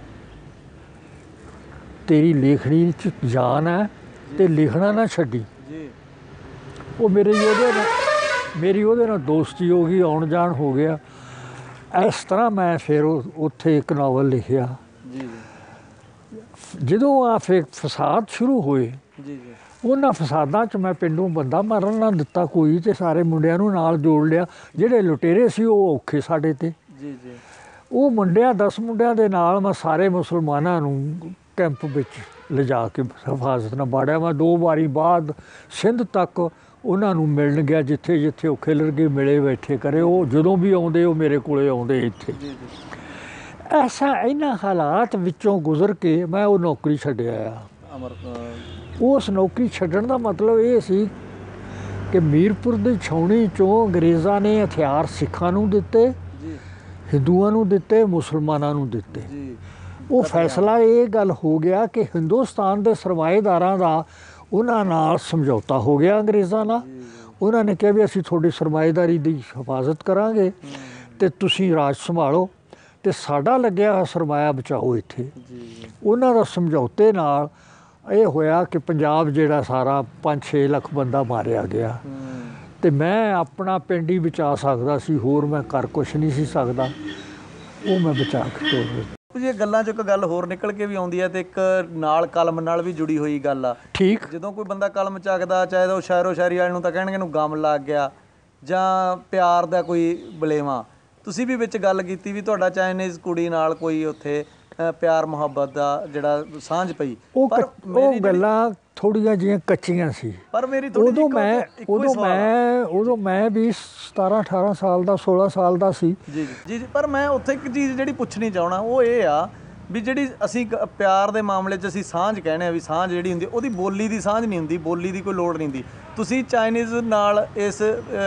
ਤੇਰੀ ਲੇਖਣੀ 'ਚ ਜਾਨ ਹੈ ਤੇ ਲਿਖਣਾ ਨਾ ਛੱਡੀ ਜੀ ਉਹ ਮੇਰੇ ਉਹਦੇ ਨਾਲ ਮੇਰੀ ਉਹਦੇ ਨਾਲ ਦੋਸਤੀ ਹੋ ਗਈ ਆਉਣ ਜਾਣ ਹੋ ਗਿਆ ਇਸ ਤਰ੍ਹਾਂ ਮੈਂ ਫਿਰ ਉੱਥੇ ਇੱਕ ਨਾਵਲ ਲਿਖਿਆ ਜੀ ਜੀ ਜਦੋਂ ਆ ਫਿਰ ਫਸਾਦ ਸ਼ੁਰੂ ਹੋਏ ਜੀ ਜੀ ਉਹਨਾਂ ਫਸਾਦਾਂ 'ਚ ਮੈਂ ਪਿੰਡੋਂ ਬੰਦਾ ਮਾਰਨ ਨਾ ਦਿੱਤਾ ਕੋਈ ਤੇ ਸਾਰੇ ਮੁੰਡਿਆਂ ਨੂੰ ਨਾਲ ਜੋੜ ਲਿਆ ਜਿਹੜੇ ਲੁਟੇਰੇ ਸੀ ਉਹ ਔਖੇ ਸਾਡੇ ਤੇ ਜੀ ਜੀ ਉਹ ਮੁੰਡਿਆਂ ਦਸ ਮੁੰਡਿਆਂ ਦੇ ਨਾਲ ਮੈਂ ਸਾਰੇ ਮੁਸਲਮਾਨਾਂ ਨੂੰ ਕੈਂਪ ਵਿੱਚ ਲਿਜਾ ਕੇ ਹਿਫਾਜ਼ਤ ਨਾਲ ਬਾੜਿਆ ਮੈਂ ਦੋ ਵਾਰੀ ਬਾਅਦ ਸਿੰਧ ਤੱਕ ਉਹਨਾਂ ਨੂੰ ਮਿਲਣ ਗਿਆ ਜਿੱਥੇ ਜਿੱਥੇ ਉਹ ਖਿਲਰ ਕੇ ਮਿਲੇ ਬੈਠੇ ਕਰੇ ਉਹ ਜਦੋਂ ਵੀ ਆਉਂਦੇ ਉਹ ਮੇਰੇ ਕੋਲੇ ਆਉਂਦੇ ਇੱਥੇ ਜੀ ਜੀ ਐਸਾ ਇਹਨਾਂ ਹਾਲਾਤ ਵਿੱਚੋਂ ਗੁਜ਼ਰ ਕੇ ਮੈਂ ਉਹ ਨੌਕਰੀ ਛੱਡਿਆ ਆ ਅਮਰ ਉਸ ਨੌਕਰੀ ਛੱਡਣ ਦਾ ਮਤਲਬ ਇਹ ਸੀ ਕਿ ਮੀਰਪੁਰ ਦੀ ਛਾਉਣੀ 'ਚੋਂ ਅੰਗਰੇਜ਼ਾਂ ਨੇ ਹਥਿਆਰ ਸਿੱਖਾਂ ਨੂੰ ਦਿੱਤੇ ਜੀ ਹਿੰਦੂਆਂ ਨੂੰ ਦਿੱਤੇ ਮੁਸਲਮਾਨਾਂ ਨੂੰ ਦਿੱਤੇ ਜੀ ਉਹ ਫੈਸਲਾ ਇਹ ਗੱਲ ਹੋ ਗਿਆ ਕਿ ਹਿੰਦੁਸਤਾਨ ਦੇ ਸਰਮਾਏਦਾਰਾਂ ਦਾ ਉਹਨਾਂ ਨਾਲ ਸਮਝੌਤਾ ਹੋ ਗਿਆ ਅੰਗਰੇਜ਼ਾਂ ਨਾਲ ਉਹਨਾਂ ਨੇ ਕਿਹਾ ਵੀ ਅਸੀਂ ਤੁਹਾਡੀ ਸਰਮਾਏਦਾਰੀ ਦੀ ਹਿਫਾਜ਼ਤ ਕਰਾਂਗੇ ਤੇ ਤੁਸੀਂ ਰਾਜ ਸੰਭਾਲੋ ਤੇ ਸਾਡਾ ਲੱਗਿਆ ਹੋਇਆ ਸਰਮਾਇਆ ਬਚਾਓ ਇੱਥੇ ਜੀ ਉਹਨਾਂ ਦਾ ਸਮਝੌਤੇ ਨਾਲ ਇਹ ਹੋਇਆ ਕਿ ਪੰਜਾਬ ਜਿਹੜਾ ਸਾਰਾ ਪੰਜ ਛੇ ਲੱਖ ਬੰਦਾ ਮਾਰਿਆ ਗਿਆ ਤੇ ਮੈਂ ਆਪਣਾ ਪਿੰਡ ਹੀ ਬਚਾ ਸਕਦਾ ਸੀ ਹੋਰ ਮੈਂ ਕਰ ਕੁਛ ਨਹੀਂ ਸੀ ਸਕਦਾ ਉਹ ਮੈਂ ਬਚਾ ਕੇ ਤੋਰ ਦਿੱਤਾ ਜੀ ਇਹ ਗੱਲਾਂ 'ਚ ਇੱਕ ਗੱਲ ਹੋਰ ਨਿਕਲ ਕੇ ਵੀ ਆਉਂਦੀ ਹੈ ਤੇ ਇੱਕ ਨਾਲ ਕਲਮ ਨਾਲ ਵੀ ਜੁੜੀ ਹੋਈ ਗੱਲ ਆ ਠੀਕ ਜਦੋਂ ਕੋਈ ਬੰਦਾ ਕਲਮ ਚੱਕਦਾ ਚਾਹੇ ਉਹ ਸ਼ਾਇਰੋ ਸ਼ਾਇਰੀ ਵਾਲੇ ਨੂੰ ਤਾਂ ਕਹਿਣਗੇ ਨੂੰ ਗਮ ਲੱਗ ਗਿਆ ਜਾਂ ਪਿਆਰ ਦਾ ਕੋਈ ਬਲੇਵਾ ਤੁਸੀਂ ਵੀ ਵਿੱਚ ਗੱਲ ਕੀਤੀ ਵੀ ਤੁਹਾਡਾ ਚਾਈਨੀਜ਼ ਕੁੜੀ ਨਾਲ ਕੋਈ ਉੱਥੇ ਪਿਆਰ ਮੁਹੱਬਤ ਦਾ ਜਿਹੜਾ ਸਾਂਝ ਪਈ ਉਹ ਉਹ ਗੱਲਾਂ ਥੋੜੀਆਂ ਜਿਹੀਆਂ ਕੱਚੀਆਂ ਸੀ ਪਰ ਮੇਰੀ ਉਦੋਂ ਮੈਂ ਉਦੋਂ ਮੈਂ ਉਦੋਂ ਮੈਂ ਵੀ ਸਤਾਰਾਂ ਅਠਾਰਾਂ ਸਾਲ ਦਾ ਸੋਲਾਂ ਸਾਲ ਦਾ ਸੀ ਜੀ ਜੀ ਜੀ ਪਰ ਮੈਂ ਉੱਥੇ ਇੱਕ ਚੀਜ਼ ਜਿਹੜੀ ਪੁੱਛਣੀ ਚਾਹਣਾ ਉਹ ਇਹ ਆ ਵੀ ਜਿਹੜੀ ਅਸੀਂ ਪਿਆਰ ਦੇ ਮਾਮਲੇ 'ਚ ਅਸੀਂ ਸਾਂਝ ਕਹਿੰਦੇ ਆ ਵੀ ਸਾਂਝ ਜਿਹੜੀ ਹੁੰਦੀ ਉਹਦੀ ਬੋਲੀ ਦੀ ਸਾਂਝ ਨਹੀਂ ਹੁੰਦੀ ਬੋਲੀ ਦੀ ਕੋਈ ਲੋੜ ਨਹੀਂ ਹੁੰਦੀ ਤੁਸੀਂ ਚਾਈਨੀਜ਼ ਨਾਲ ਇਸ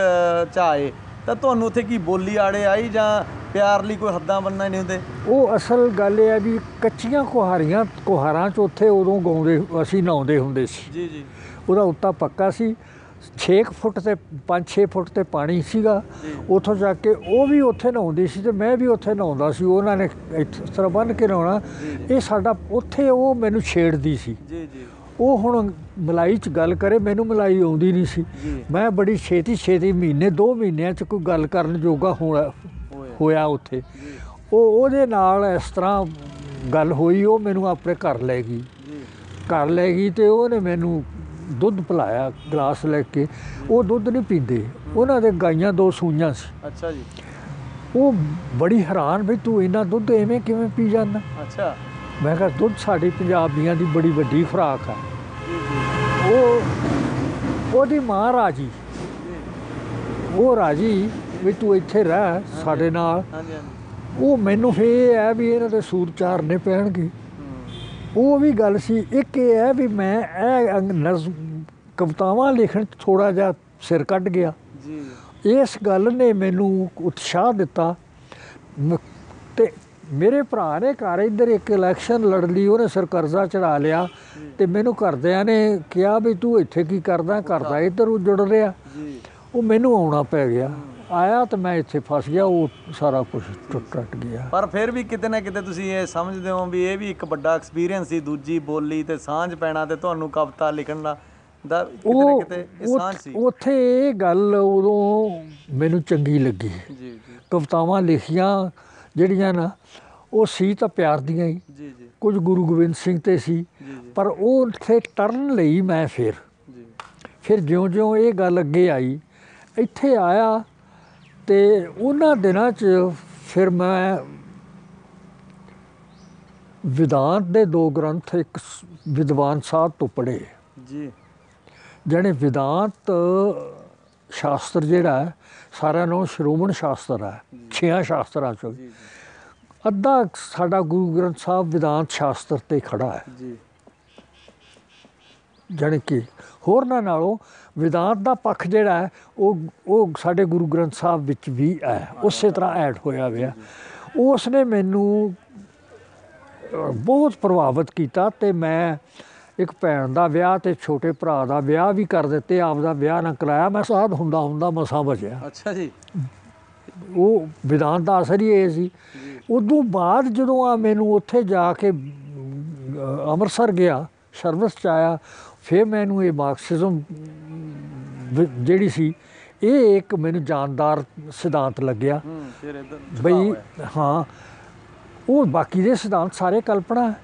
ਚਾਹੇ ਤਾਂ ਤੁਹਾਨੂੰ ਉੱਥੇ ਕੀ ਬੋਲੀ ਆੜੇ ਆਈ ਜਾਂ ਪਿਆਰ ਲਈ ਕੋਈ ਹੱਦਾਂ ਬੰਨ੍ਹਣਾ ਨਹੀਂ ਹੁੰਦੇ ਉਹ ਅਸਲ ਗੱਲ ਇਹ ਹੈ ਵੀ ਕੱਚੀਆਂ ਕੁਹਾਰੀਆਂ ਕੁਹਾਰਾਂ 'ਚ ਉੱਥੇ ਉਦੋਂ ਗਾਉਂਦੇ ਅਸੀਂ ਨਹਾਉਂਦੇ ਹੁੰਦੇ ਸੀ ਜੀ ਜੀ ਉਹਦਾ ਉੱਤਾ ਪੱਕਾ ਸੀ ਛੇ ਫੁੱਟ ਤੇ ਪੰਜ ਛੇ ਫੁੱਟ ਤੇ ਪਾਣੀ ਸੀਗਾ ਉੱਥੋਂ ਜਾ ਕੇ ਉਹ ਵੀ ਉੱਥੇ ਨਹਾਉਂਦੀ ਸੀ ਤੇ ਮੈਂ ਵੀ ਉੱਥੇ ਨਹਾਉਂਦਾ ਸੀ ਉਹਨਾਂ ਨੇ ਇਸ ਤਰ੍ਹਾਂ ਬੰਨ੍ਹ ਕੇ ਨਹਾਉਣਾ ਇਹ ਸਾਡਾ ਉੱਥੇ ਉਹ ਮੈਨੂੰ ਛੇੜਦੀ ਸੀ ਜੀ ਜੀ ਉਹ ਹੁਣ ਮਲਾਈ 'ਚ ਗੱਲ ਕਰੇ ਮੈਨੂੰ ਮਲਾਈ ਆਉਂਦੀ ਨਹੀਂ ਸੀ ਮੈਂ ਬੜੀ ਛੇਤੀ ਛੇਤੀ ਮਹੀਨੇ ਦੋ ਮਹੀਨਿਆਂ 'ਚ ਕੋਈ ਗੱਲ ਕਰਨ ਜੋਗਾ ਹੋਣਾ ਹੋਇਆ ਉੱਥੇ ਉਹ ਉਹਦੇ ਨਾਲ ਇਸ ਤਰ੍ਹਾਂ ਗੱਲ ਹੋਈ ਉਹ ਮੈਨੂੰ ਆਪਣੇ ਘਰ ਲੈ ਗਈ ਘਰ ਲੈ ਗਈ ਤੇ ਉਹਨੇ ਮੈਨੂੰ ਦੁੱਧ ਪਿਲਾਇਆ ਗਲਾਸ ਲੈ ਕੇ ਉਹ ਦੁੱਧ ਨਹੀਂ ਪੀਂਦੇ ਉਹਨਾਂ ਦੇ ਗਾਈਆਂ ਦੋ ਸੂਈਆਂ ਸੀ ਅੱਛਾ ਜੀ ਉਹ ਬੜੀ ਹੈਰਾਨ ਵੀ ਤੂੰ ਇੰਨਾ ਦੁੱਧ ਐਵੇਂ ਕਿਵੇਂ ਪੀ ਜਾਂਦਾ ਅੱਛਾ ਮੈਂ ਕਿਹਾ ਦੁੱਧ ਸਾਡੀ ਪੰਜਾਬੀਆਂ ਦੀ ਬੜੀ ਵੱਡੀ ਖੁਰਾਕ ਹੈ ਉਹ ਉਹਦੀ ਮਾਂ ਰਾਜੀ ਉਹ ਰਾਜੀ ਵੀ ਤੂੰ ਇੱਥੇ ਰਹਿ ਸਾਡੇ ਨਾਲ ਉਹ ਮੈਨੂੰ ਫਿਰ ਇਹ ਹੈ ਵੀ ਇਹਨਾਂ ਦੇ ਸੂਰ ਚਾਰਨੇ ਪੈਣਗੇ ਉਹ ਵੀ ਗੱਲ ਸੀ ਇੱਕ ਇਹ ਹੈ ਵੀ ਮੈਂ ਇਹ ਨਜ਼ਮ ਕਵਿਤਾਵਾਂ ਲਿਖਣ 'ਚ ਥੋੜ੍ਹਾ ਜਿਹਾ ਸਿਰ ਕੱਢ ਗਿਆ ਇਸ ਗੱਲ ਨੇ ਮੈਨੂੰ ਉਤਸ਼ਾਹ ਦਿੱਤਾ ਤੇ ਮੇਰੇ ਭਰਾ ਨੇ ਘਰ ਇੱਧਰ ਇੱਕ ਇਲੈਕਸ਼ਨ ਲੜ ਲਈ ਉਹਨੇ ਸਿਰ ਕਰਜ਼ਾ ਚੜਾ ਲਿਆ ਤੇ ਮੈਨੂੰ ਘਰਦਿਆਂ ਨੇ ਕਿਹਾ ਵੀ ਤੂੰ ਇੱਥੇ ਕੀ ਕਰਦਾ ਕਰਦਾ ਇੱਧਰ ਉਜੜ ਰਿਹਾ ਉਹ ਮੈਨੂੰ ਆਉਣਾ ਪੈ ਗਿਆ ਆਇਆ ਤਾਂ ਮੈਂ ਇੱਥੇ ਫਸ ਗਿਆ ਉਹ ਸਾਰਾ ਕੁਝ ਟੁੱਟ ਟੁੱਟ ਗਿਆ ਪਰ ਫਿਰ ਵੀ ਕਿਤੇ ਨਾ ਕਿਤੇ ਤੁਸੀਂ ਇਹ ਸਮਝਦੇ ਹੋ ਵੀ ਇਹ ਵੀ ਇੱਕ ਵੱਡਾ ਐਕਸਪੀਰੀਅੰਸ ਸੀ ਦੂਜੀ ਬੋਲੀ ਤੇ ਸਾਂਝ ਪੈਣਾ ਤੇ ਤੁਹਾਨੂੰ ਕਵਿਤਾ ਲਿਖਣ ਦਾ ਦਾ ਕਿਤੇ ਨਾ ਕਿਤੇ ਇਹ ਸਾਂਝ ਸੀ ਉੱਥੇ ਇਹ ਗੱਲ ਉਦੋਂ ਮੈਨੂੰ ਚੰਗੀ ਲੱਗੀ ਜੀ ਜੀ ਕਵਿਤਾਵਾਂ ਲਿਖੀਆਂ ਜਿਹੜੀਆਂ ਨਾ ਉਹ ਸੀ ਤਾਂ ਪਿਆਰ ਦੀਆਂ ਹੀ ਜੀ ਜੀ ਕੁਝ ਗੁਰੂ ਗੋਬਿੰਦ ਸਿੰਘ 'ਤੇ ਸੀ ਪਰ ਉਹ ਉੱਥੇ ਟਰਨ ਲਈ ਮੈਂ ਫਿਰ ਜੀ ਫਿਰ ਜਿਉਂ-ਜਿਉਂ ਇਹ ਗੱਲ ਅੱਗੇ ਆਈ ਇੱਥੇ ਆਇਆ ਅਤੇ ਉਹਨਾਂ ਦਿਨਾਂ 'ਚ ਫਿਰ ਮੈਂ ਵਿਦਾਂਤ ਦੇ ਦੋ ਗ੍ਰੰਥ ਇੱਕ ਵਿਦਵਾਨ ਸਾਹਿਬ ਤੋਂ ਪੜ੍ਹੇ ਜੀ ਜਿਹੜੇ ਵਿਦਾਂਤ ਸ਼ਾਸਤਰ ਜਿਹੜਾ ਹੈ ਸਾਰਿਆਂ ਨਾਲੋਂ ਸ਼੍ਰੋਮਣ ਸ਼ਾਸਤਰ ਹੈ ਛੇਆਂ ਸ਼ਾਸਤਰਾਂ 'ਚੋਂ ਅੱਧਾ ਸਾਡਾ ਗੁਰੂ ਗ੍ਰੰਥ ਸਾਹਿਬ ਵਿਦਾਂਤ ਸ਼ਾਸਤਰ 'ਤੇ ਖੜ੍ਹਾ ਹੈ ਜੀ ਜਾਣੀ ਕਿ ਹੋਰਨਾਂ ਨਾਲੋਂ ਵਿਦਾਂਤ ਦਾ ਪੱਖ ਜਿਹੜਾ ਹੈ ਉਹ ਉਹ ਸਾਡੇ ਗੁਰੂ ਗ੍ਰੰਥ ਸਾਹਿਬ ਵਿੱਚ ਵੀ ਹੈ, ਉਸੇ ਤਰ੍ਹਾਂ ਐਡ ਹੋਇਆ ਹੋਇਆ। ਉਸ ਨੇ ਮੈਨੂੰ ਬਹੁਤ ਪ੍ਰਭਾਵਿਤ ਕੀਤਾ ਅਤੇ ਮੈਂ ਇੱਕ ਭੈਣ ਦਾ ਵਿਆਹ ਅਤੇ ਛੋਟੇ ਭਰਾ ਦਾ ਵਿਆਹ ਵੀ ਕਰ ਦਿੱਤੇ, ਆਪਦਾ ਵਿਆਹ ਨਾ ਕਰਾਇਆ। ਮੈਂ ਸਾਧ ਹੁੰਦਾ ਹੁੰਦਾ ਮਸਾਂ ਬਚਿਆ। ਅੱਛਾ ਜੀ। ਉਹ ਵਿਦਾਂਤ ਦਾ ਅਸਰ ਹੀ ਇਹ ਸੀ। ਉਦੋਂ ਬਾਅਦ ਜਦੋਂ ਆ ਮੈਨੂੰ ਉੱਥੇ ਜਾ ਕੇ ਅੰਮ੍ਰਿਤਸਰ ਗਿਆ, ਸਰਵਿਸ 'ਚ ਆਇਆ, ਫਿਰ ਮੈਨੂੰ ਇਹ ਮਾਰਕਸਿਜ਼ਮ ਜਿਹੜੀ ਸੀ ਇਹ ਇੱਕ ਮੈਨੂੰ ਜਾਨਦਾਰ ਸਿਧਾਂਤ ਲੱਗਿਆ ਬਈ ਹਾਂ ਉਹ ਬਾਕੀ ਦੇ ਸਿਧਾਂਤ ਸਾਰੇ ਕਲਪਨਾ ਹੈ।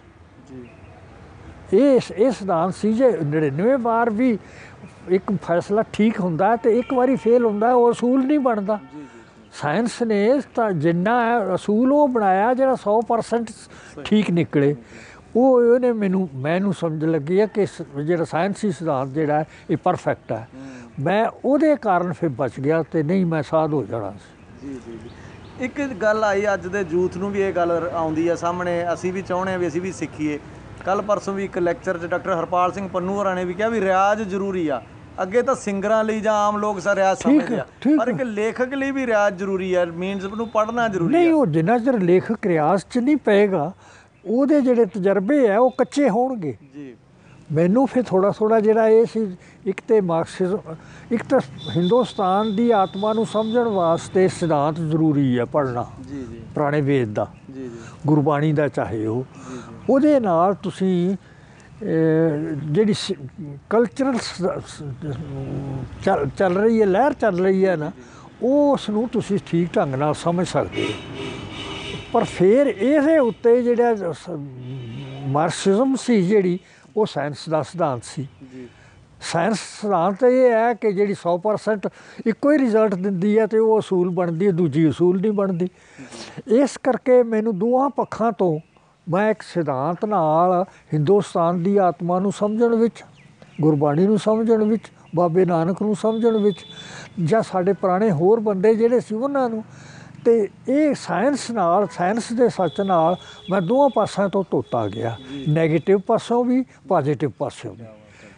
ਇਹ ਇਹ ਸਿਧਾਂਤ ਸੀ ਜੇ ਨੜਿਨਵੇਂ ਵਾਰ ਵੀ ਇੱਕ ਫੈਸਲਾ ਠੀਕ ਹੁੰਦਾ ਅਤੇ ਇੱਕ ਵਾਰੀ ਫੇਲ ਹੁੰਦਾ ਉਹ ਅਸੂਲ ਨਹੀਂ ਬਣਦਾ। ਸਾਇੰਸ ਨੇ ਤਾਂ ਜਿੰਨਾ ਹੈ ਅਸੂਲ ਉਹ ਬਣਾਇਆ ਜਿਹੜਾ ਸੌ ਪਰਸੈਂਟ ਠੀਕ ਨਿਕਲੇ। ਉਹ ਉਹਨੇ ਮੈਨੂੰ ਮੈਨੂੰ ਸਮਝ ਲੱਗੀ ਹੈ ਕਿ ਜਿਹੜਾ ਸਾਇੰਸੀ ਸਿਧਾਂਤ ਜਿਹੜਾ ਹੈ ਇਹ ਪਰਫੈਕਟ ਹੈ। ਮੈਂ ਉਹਦੇ ਕਾਰਨ ਫਿਰ ਬਚ ਗਿਆ ਅਤੇ ਨਹੀਂ ਮੈਂ ਸਾਧ ਹੋ ਜਾਣਾ ਸੀ। ਜੀ ਜੀ ਜੀ। ਇੱਕ ਗੱਲ ਆਈ ਅੱਜ ਦੇ ਯੂਥ ਨੂੰ ਵੀ ਇਹ ਗੱਲ ਆਉਂਦੀ ਹੈ ਸਾਹਮਣੇ, ਅਸੀਂ ਵੀ ਚਾਹੁੰਦੇ ਹਾਂ ਵੀ ਅਸੀਂ ਵੀ ਸਿੱਖੀਏ। ਕੱਲ੍ਹ ਪਰਸੋਂ ਵੀ ਇੱਕ ਲੈਕਚਰ 'ਚ ਡਾਕਟਰ ਹਰਪਾਲ ਸਿੰਘ ਪੰਨੂ ਹੋਰਾਂ ਨੇ ਵੀ ਕਿਹਾ ਵੀ ਰਿਆਜ਼ ਜ਼ਰੂਰੀ ਆ। ਅੱਗੇ ਤਾਂ ਸਿੰਗਰਾਂ ਲਈ ਜਾਂ ਆਮ ਲੋਕ ਸਾ ਰਿਆਜ਼ ਸਮਝਦੇ ਆ, ਪਰ ਇੱਕ ਲੇਖਕ ਲਈ ਵੀ ਰਿਆਜ਼ ਜ਼ਰੂਰੀ ਹੈ। ਮੀਨਸ ਨੂੰ ਪੜ੍ਹਨਾ ਜ਼ਰੂਰੀ ਹੈ। ਨਹੀਂ, ਉਹ ਜਿੰਨਾ ਚਿਰ ਲੇਖਕ ਰਿਆਜ਼ 'ਚ ਨਹੀਂ ਪਏਗਾ ਉਹਦੇ ਜਿਹੜੇ ਤਜਰਬੇ ਹੈ ਉਹ ਕੱਚੇ ਹੋਣਗੇ। ਜੀ। ਮੈਨੂੰ ਫਿਰ ਥੋੜ੍ਹਾ ਥੋੜ੍ਹਾ ਜਿਹੜਾ ਇਹ ਸੀ, ਇੱਕ ਤਾਂ ਮਾਰਕਸਿਜ਼ਮ, ਇੱਕ ਤਾਂ ਹਿੰਦੁਸਤਾਨ ਦੀ ਆਤਮਾ ਨੂੰ ਸਮਝਣ ਵਾਸਤੇ ਸਿਧਾਂਤ ਜ਼ਰੂਰੀ ਹੈ ਪੜ੍ਹਨਾ। ਜੀ ਜੀ। ਪੁਰਾਣੇ ਵੇਦ ਦਾ, ਜੀ ਜੀ, ਗੁਰਬਾਣੀ ਦਾ ਚਾਹੇ ਉਹ, ਉਹਦੇ ਨਾਲ ਤੁਸੀਂ ਜਿਹੜੀ ਕਲਚਰਲ ਚੱਲ ਚੱਲ ਰਹੀ ਹੈ, ਲਹਿਰ ਚੱਲ ਰਹੀ ਹੈ ਨਾ, ਉਸ ਨੂੰ ਤੁਸੀਂ ਠੀਕ ਢੰਗ ਨਾਲ ਸਮਝ ਸਕਦੇ ਹੋ। ਪਰ ਫਿਰ ਇਹਦੇ ਉੱਤੇ ਜਿਹੜਾ ਮਾਰਕਸਿਜ਼ਮ ਸੀ ਜਿਹੜੀ ਉਹ ਸਾਇੰਸ ਦਾ ਸਿਧਾਂਤ ਸੀ। ਸਾਇੰਸ ਸਿਧਾਂਤ ਇਹ ਹੈ ਕਿ ਜਿਹੜੀ ਸੌ ਪਰਸੈਂਟ ਇੱਕੋ ਹੀ ਰਿਜ਼ਲਟ ਦਿੰਦੀ ਹੈ ਅਤੇ ਉਹ ਅਸੂਲ ਬਣਦੀ ਹੈ, ਦੂਜੀ ਅਸੂਲ ਨਹੀਂ ਬਣਦੀ। ਇਸ ਕਰਕੇ ਮੈਨੂੰ ਦੋਹਾਂ ਪੱਖਾਂ ਤੋਂ ਮੈਂ ਇੱਕ ਸਿਧਾਂਤ ਨਾਲ ਹਿੰਦੁਸਤਾਨ ਦੀ ਆਤਮਾ ਨੂੰ ਸਮਝਣ ਵਿੱਚ, ਗੁਰਬਾਣੀ ਨੂੰ ਸਮਝਣ ਵਿੱਚ, ਬਾਬੇ ਨਾਨਕ ਨੂੰ ਸਮਝਣ ਵਿੱਚ, ਜਾਂ ਸਾਡੇ ਪੁਰਾਣੇ ਹੋਰ ਬੰਦੇ ਜਿਹੜੇ ਸੀ ਉਹਨਾਂ ਨੂੰ, ਅਤੇ ਇਹ ਸਾਇੰਸ ਨਾਲ, ਸਾਇੰਸ ਦੇ ਸੱਚ ਨਾਲ ਮੈਂ ਦੋਵਾਂ ਪਾਸਿਆਂ ਤੋਂ ਧੋਤਾ ਗਿਆ, ਨੈਗੇਟਿਵ ਪਾਸੋਂ ਵੀ, ਪੋਜ਼ੀਟਿਵ ਪਾਸਿਓਂ ਵੀ।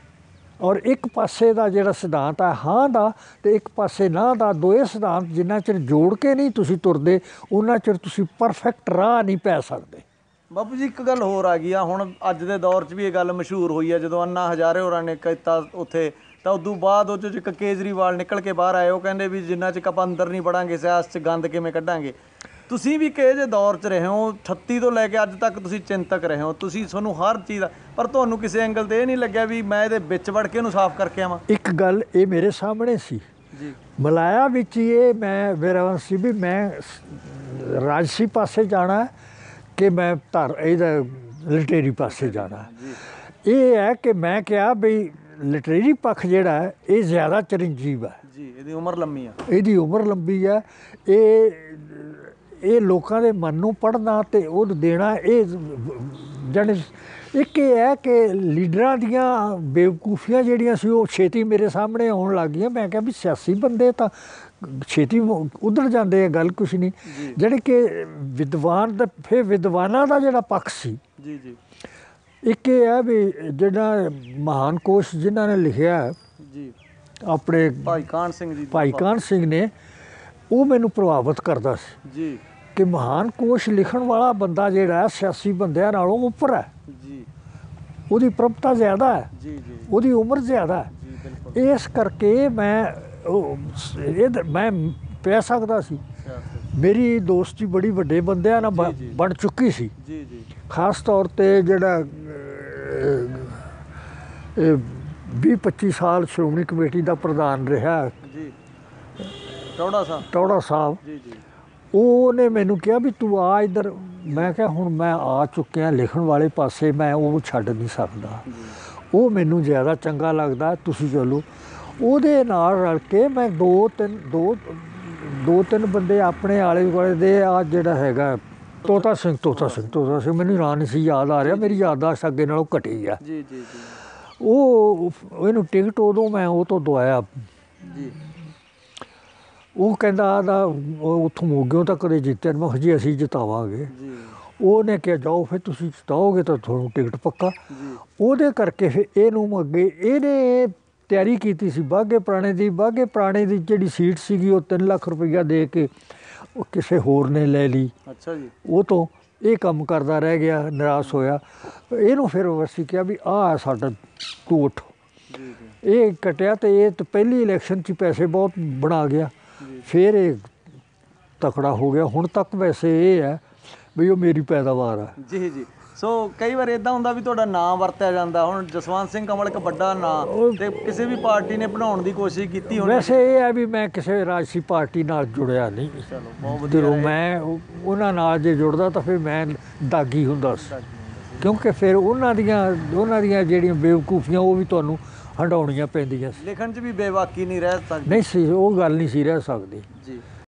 ਔਰ ਇੱਕ ਪਾਸੇ ਦਾ ਜਿਹੜਾ ਸਿਧਾਂਤ ਹੈ ਹਾਂ ਦਾ ਅਤੇ ਇੱਕ ਪਾਸੇ ਨਾ ਦਾ, ਦੋਏ ਸਿਧਾਂਤ ਜਿੰਨਾ ਚਿਰ ਜੋੜ ਕੇ ਨਹੀਂ ਤੁਸੀਂ ਤੁਰਦੇ ਉਹਨਾਂ ਚਿਰ ਤੁਸੀਂ ਪਰਫੈਕਟ ਰਾਹ ਨਹੀਂ ਪੈ ਸਕਦੇ। ਬਾਪੂ ਜੀ ਇੱਕ ਗੱਲ ਹੋਰ ਆ ਗਈ ਆ, ਹੁਣ ਅੱਜ ਦੇ ਦੌਰ 'ਚ ਵੀ ਇਹ ਗੱਲ ਮਸ਼ਹੂਰ ਹੋਈ ਹੈ। ਜਦੋਂ ਅੰਨਾ ਹਜ਼ਾਰੇ ਹੋਰਾਂ ਨੇ ਕੀਤਾ ਉੱਥੇ, ਤਾਂ ਉਦੋਂ ਬਾਅਦ ਉਹ 'ਚ ਇੱਕ ਕੇਜਰੀਵਾਲ ਨਿਕਲ ਕੇ ਬਾਹਰ ਆਏ, ਉਹ ਕਹਿੰਦੇ ਵੀ ਜਿੰਨਾ ਚਿਰ ਆਪਾਂ ਅੰਦਰ ਨਹੀਂ ਵੜਾਂਗੇ ਸਿਆਸਤ 'ਚ ਗੰਦ ਕਿਵੇਂ ਕੱਢਾਂਗੇ। ਤੁਸੀਂ ਵੀ ਕਿਹੋ ਜਿਹੇ ਦੌਰ 'ਚ ਰਹੇ ਹੋ, ਅਠੱਤੀ ਤੋਂ ਲੈ ਕੇ ਅੱਜ ਤੱਕ ਤੁਸੀਂ ਚਿੰਤਕ ਰਹੇ ਹੋ, ਤੁਸੀਂ ਤੁਹਾਨੂੰ ਹਰ ਚੀਜ਼ ਦਾ, ਪਰ ਤੁਹਾਨੂੰ ਕਿਸੇ ਐਂਗਲ 'ਤੇ ਇਹ ਨਹੀਂ ਲੱਗਿਆ ਵੀ ਮੈਂ ਇਹਦੇ ਵਿੱਚ ਵੜ ਕੇ ਇਹਨੂੰ ਸਾਫ਼ ਕਰਕੇ ਆਵਾਂ। ਇੱਕ ਗੱਲ ਇਹ ਮੇਰੇ ਸਾਹਮਣੇ ਸੀ ਜੀ, ਮਲਾਇਆ ਵਿੱਚ ਹੀ ਇਹ ਮੈਂ ਮੇਰਾ ਸੀ ਵੀ ਮੈਂ ਰਾਜਸੀ ਪਾਸੇ ਜਾਣਾ ਕਿ ਮੈਂ ਧਰ ਇਹਦਾ ਲਿਟਰੇਰੀ ਪਾਸੇ ਜਾਣਾ। ਇਹ ਹੈ ਕਿ ਮੈਂ ਕਿਹਾ ਬਈ ਲਿਟਰੇਰੀ ਪੱਖ ਜਿਹੜਾ ਹੈ ਇਹ ਜ਼ਿਆਦਾ ਚਰਨਜੀਵ ਹੈ ਜੀ, ਇਹਦੀ ਉਮਰ ਲੰਮੀ ਆ, ਇਹਦੀ ਉਮਰ ਲੰਬੀ ਹੈ। ਇਹ ਇਹ ਲੋਕਾਂ ਦੇ ਮਨ ਨੂੰ ਪੜ੍ਹਨਾ ਅਤੇ ਉਹ ਦੇਣਾ, ਇਹ ਜਾਣੀ ਇੱਕ ਇਹ ਹੈ ਕਿ ਲੀਡਰਾਂ ਦੀਆਂ ਬੇਵਕੂਫੀਆਂ ਜਿਹੜੀਆਂ ਸੀ ਉਹ ਛੇਤੀ ਮੇਰੇ ਸਾਹਮਣੇ ਆਉਣ ਲੱਗ ਗਈਆਂ। ਮੈਂ ਕਿਹਾ ਵੀ ਸਿਆਸੀ ਬੰਦੇ ਤਾਂ ਛੇਤੀ ਉੱਧਰ ਜਾਂਦੇ ਆ, ਗੱਲ ਕੁਛ ਨਹੀਂ। ਜਿਹੜੇ ਕਿ ਵਿਦਵਾਨ ਦਾ, ਫਿਰ ਵਿਦਵਾਨਾਂ ਦਾ ਜਿਹੜਾ ਪੱਖ ਸੀ ਜੀ ਜੀ, ਇੱਕ ਇਹ ਹੈ ਵੀ ਜਿਹੜਾ ਮਹਾਨ ਕੋਸ਼ ਜਿਨ੍ਹਾਂ ਨੇ ਲਿਖਿਆ ਜੀ ਆਪਣੇ ਭਾਈ ਕਾਹਨ ਸਿੰਘ ਜੀ, ਭਾਈ ਕਾਹਨ ਸਿੰਘ ਨੇ, ਉਹ ਮੈਨੂੰ ਪ੍ਰਭਾਵਿਤ ਕਰਦਾ ਸੀ ਜੀ ਕਿ ਮਹਾਨ ਕੋਸ਼ ਲਿਖਣ ਵਾਲਾ ਬੰਦਾ ਜਿਹੜਾ ਸਿਆਸੀ ਬੰਦਿਆਂ ਨਾਲੋਂ ਉੱਪਰ ਹੈ ਜੀ, ਉਹਦੀ ਪ੍ਰਭਤਾ ਜ਼ਿਆਦਾ ਹੈ ਜੀ ਜੀ, ਉਹਦੀ ਉਮਰ ਜ਼ਿਆਦਾ ਹੈ ਜੀ, ਬਿਲਕੁਲ। ਇਸ ਕਰਕੇ ਮੈਂ ਉਹ ਇਹ ਮੈਂ ਪੈ ਸਕਦਾ ਸੀ। ਮੇਰੀ ਦੋਸਤੀ ਬੜੀ ਵੱਡੇ ਬੰਦਿਆਂ ਨਾਲ ਬਣ ਚੁੱਕੀ ਸੀ ਜੀ ਜੀ, ਖਾਸ ਤੌਰ 'ਤੇ ਜਿਹੜਾ ਵੀਹ ਪੱਚੀ ਸਾਲ ਸ਼੍ਰੋਮਣੀ ਕਮੇਟੀ ਦਾ ਪ੍ਰਧਾਨ ਰਿਹਾ ਜੀ, ਟੌੜਾ ਸਾਹਿਬ, ਟੌੜਾ ਸਾਹਿਬ ਜੀ ਜੀ, ਉਹਨੇ ਮੈਨੂੰ ਕਿਹਾ ਵੀ ਤੂੰ ਆ ਇੱਧਰ। ਮੈਂ ਕਿਹਾ ਹੁਣ ਮੈਂ ਆ ਚੁੱਕਿਆ ਲਿਖਣ ਵਾਲੇ ਪਾਸੇ, ਮੈਂ ਉਹ ਛੱਡ ਨਹੀਂ ਸਕਦਾ, ਉਹ ਮੈਨੂੰ ਜ਼ਿਆਦਾ ਚੰਗਾ ਲੱਗਦਾ, ਤੁਸੀਂ ਚਲੋ। ਉਹਦੇ ਨਾਲ ਰਲ ਕੇ ਮੈਂ ਦੋ ਤਿੰਨ ਦੋ ਦੋ ਤਿੰਨ ਬੰਦੇ ਆਪਣੇ ਆਲੇ ਦੁਆਲੇ ਦੇ, ਆ ਜਿਹੜਾ ਹੈਗਾ ਤੋਤਾ ਸਿੰਘ, ਤੋਤਾ ਸਿੰਘ ਤੋਤਾ ਸਿੰਘ ਮੈਨੂੰ ਨਾਂ ਨਹੀਂ ਸੀ ਯਾਦ ਆ ਰਿਹਾ, ਮੇਰੀ ਯਾਦਦਾਸ਼ਤ ਅੱਗੇ ਨਾਲੋਂ ਘਟੀ ਆ ਜੀ ਜੀ ਜੀ। ਉਹ ਇਹਨੂੰ ਟਿਕਟ ਉਦੋਂ ਮੈਂ ਉਹ ਤੋਂ ਦਵਾਇਆ ਜੀ। ਉਹ ਕਹਿੰਦਾ ਦਾ ਉੱਥੋਂ ਮੋਗਿਓਂ ਤਾਂ ਕਦੇ ਜਿੱਤਿਆ ਨਹੀਂ। ਮੈਂ ਕਿਹਾ ਜੀ ਅਸੀਂ ਜਿਤਾਵਾਂਗੇ। ਉਹਨੇ ਕਿਹਾ ਜਾਓ ਫਿਰ ਤੁਸੀਂ ਜਿਤਾਓਗੇ ਤਾਂ ਤੁਹਾਨੂੰ ਟਿਕਟ ਪੱਕਾ। ਜੀ ਉਹਦੇ ਕਰਕੇ ਫਿਰ ਇਹਨੂੰ ਅੱਗੇ ਇਹਨੇ ਤਿਆਰੀ ਕੀਤੀ ਸੀ ਬਾਘੇ ਪੁਰਾਣੇ ਦੀ। ਬਾਘੇ ਪੁਰਾਣੇ ਦੀ ਜਿਹੜੀ ਸੀਟ ਸੀਗੀ ਉਹ ਤਿੰਨ ਲੱਖ ਰੁਪਈਆ ਦੇ ਕੇ ਉਹ ਕਿਸੇ ਹੋਰ ਨੇ ਲੈ ਲਈ। ਅੱਛਾ ਜੀ। ਉਹ ਤੋਂ ਇਹ ਕੰਮ ਕਰਦਾ ਰਹਿ ਗਿਆ, ਨਿਰਾਸ਼ ਹੋਇਆ। ਇਹਨੂੰ ਫਿਰ ਅਸੀਂ ਕਿਹਾ ਵੀ ਆਹ ਸਾਡਾ ਤੂੰ ਉੱਠ। ਜੀ ਜੀ ਇਹ ਕਟਿਆ ਤੇ ਇਹ ਤਾਂ ਪਹਿਲੀ ਇਲੈਕਸ਼ਨ 'ਚ ਪੈਸੇ ਬਹੁਤ ਬਣਾ ਗਿਆ। ਜੀ। ਫਿਰ ਇਹ ਤਕੜਾ ਹੋ ਗਿਆ। ਹੁਣ ਤੱਕ ਵੈਸੇ ਇਹ ਹੈ ਵੀ ਉਹ ਮੇਰੀ ਪੈਦਾਵਾਰ ਹੈ। ਜੀ ਜੀ। ਸੋ ਕਈ ਵਾਰ ਇਦਾਂ ਹੁੰਦਾ ਵੀ ਤੁਹਾਡਾ ਨਾਂ ਵਰਤਿਆ ਜਾਂਦਾ। ਹੁਣ ਜਸਵੰਤ ਸਿੰਘ ਕੰਵਲ ਇੱਕ ਵੱਡਾ ਨਾਂ ਤੇ ਕਿਸੇ ਵੀ ਪਾਰਟੀ ਨੇ ਬਣਾਉਣ ਦੀ ਕੋਸ਼ਿਸ਼ ਕੀਤੀ ਹੋਣੀ। ਵੈਸੇ ਇਹ ਹੈ ਵੀ ਮੈਂ ਕਿਸੇ ਰਾਜਸੀ ਪਾਰਟੀ ਨਾਲ ਜੁੜਿਆ ਨਹੀਂ। ਚਲੋ ਬਹੁਤ ਵਧੀਆ ਜਦੋਂ ਰਹੇ। ਮੈਂ ਉਹ- ਉਹਨਾਂ ਨਾਲ ਜੇ ਜੁੜਦਾ ਤਾਂ ਫਿਰ ਮੈਂ ਦਾਗੀ ਹੁੰਦਾ ਸੀ, ਕਿਉਂਕਿ ਫਿਰ ਉਹਨਾਂ ਦੀਆਂ ਉਹਨਾਂ ਦੀਆਂ ਜਿਹੜੀਆਂ ਬੇਵਕੂਫੀਆਂ ਉਹ ਵੀ ਤੁਹਾਨੂੰ ਹੰਡਾਉਣੀਆਂ ਪੈਂਦੀਆਂ ਸੀ। ਲਿਖਣ 'ਚ ਵੀ ਬੇਵਾਕੀ ਨਹੀਂ ਰਹਿ ਸਕਦੀ। ਨਹੀਂ ਸੀ, ਉਹ ਗੱਲ ਨਹੀਂ ਸੀ ਰਹਿ ਸਕਦੀ। ਜੀ।